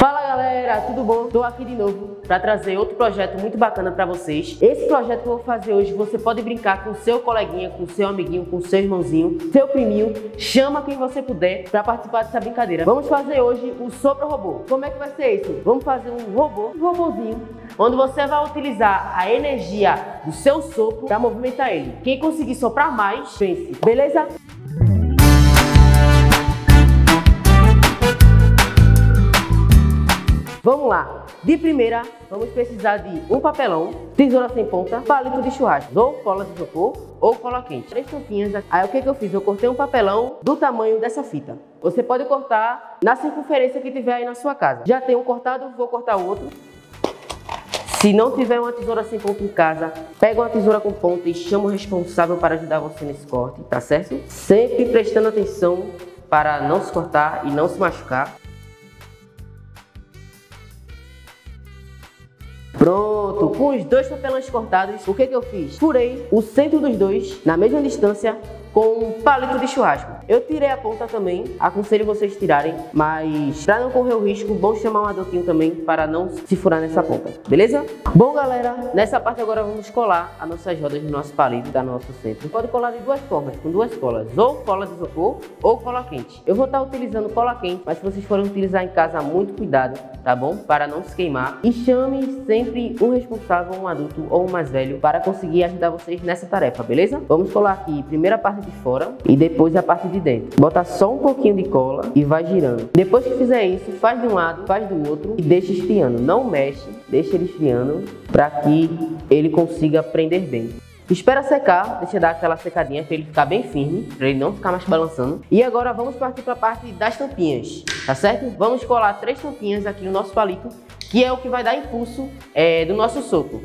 Fala galera, tudo bom? Estou aqui de novo para trazer outro projeto muito bacana para vocês. Esse projeto que eu vou fazer hoje, você pode brincar com seu coleguinha, com seu amiguinho, com seu irmãozinho, seu priminho, chama quem você puder para participar dessa brincadeira. Vamos fazer hoje o sopro robô. Como é que vai ser isso? Vamos fazer um robôzinho, onde você vai utilizar a energia do seu sopro para movimentar ele. Quem conseguir soprar mais, vence. Beleza? Vamos lá! De primeira, vamos precisar de um papelão, tesoura sem ponta, palito de churrasco, ou cola de isopor, ou cola quente. 3 tampinhas. Aí o que eu fiz? Eu cortei um papelão do tamanho dessa fita. Você pode cortar na circunferência que tiver aí na sua casa. Já tem um cortado, vou cortar o outro. Se não tiver uma tesoura sem ponta em casa, pega uma tesoura com ponta e chama o responsável para ajudar você nesse corte, tá certo? Sempre prestando atenção para não se cortar e não se machucar. Pronto, com os 2 papelões cortados, o que eu fiz? Furei o centro dos dois, na mesma distância, com um palito de churrasco. Eu tirei a ponta também, aconselho vocês tirarem, mas para não correr o risco, bom chamar um adultinho também para não se furar nessa ponta, beleza? Bom galera, nessa parte agora vamos colar as nossas rodas do nosso palito, da nosso centro. Pode colar de 2 formas, com 2 colas, ou cola de isopor ou cola quente. Eu vou estar utilizando cola quente, mas se vocês forem utilizar em casa, muito cuidado, tá bom? Para não se queimar. E chame sempre um responsável, um adulto ou um mais velho, para conseguir ajudar vocês nessa tarefa, beleza? Vamos colar aqui primeiro a parte de fora e depois a parte de dentro. Bota só um pouquinho de cola e vai girando. Depois que fizer isso, faz de um lado, faz do outro e deixa esfriando. Não mexe, deixa ele esfriando para que ele consiga prender bem. Espera secar, deixa dar aquela secadinha para ele ficar bem firme, para ele não ficar mais balançando. E agora vamos partir para a parte das tampinhas, tá certo? Vamos colar 3 tampinhas aqui no nosso palito, que é o que vai dar impulso do nosso sopro.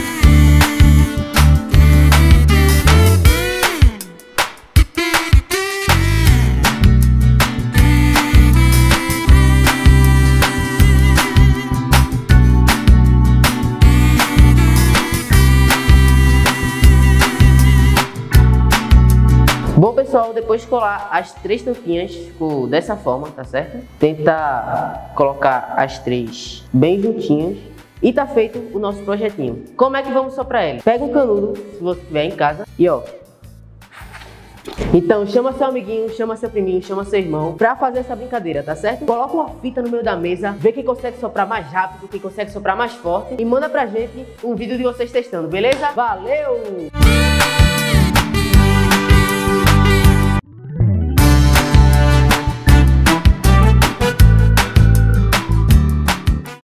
Bom pessoal, depois de colar as 3 tampinhas, ficou dessa forma, tá certo? Tenta colocar as 3 bem juntinhas e tá feito o nosso projetinho. Como é que vamos soprar ele? Pega um canudo, se você tiver em casa, e ó. Então chama seu amiguinho, chama seu priminho, chama seu irmão pra fazer essa brincadeira, tá certo? Coloca uma fita no meio da mesa, vê quem consegue soprar mais rápido, quem consegue soprar mais forte e manda pra gente um vídeo de vocês testando, beleza? Valeu!